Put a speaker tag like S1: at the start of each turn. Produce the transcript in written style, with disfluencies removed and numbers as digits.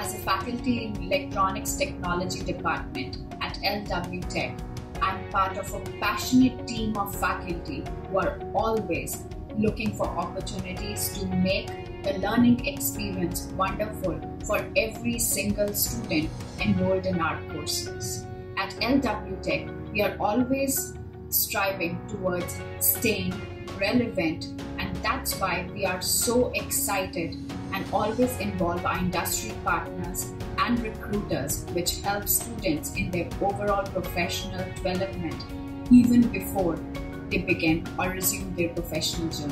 S1: As a faculty in Electronics Technology Department at LWTech, I'm part of a passionate team of faculty who are always looking for opportunities to make the learning experience wonderful for every single student enrolled in our courses. At LWTech, we are always striving towards staying relevant, and that's why we are so excited and always involve our industry partners and recruiters, which help students in their overall professional development even before they begin or resume their professional journey.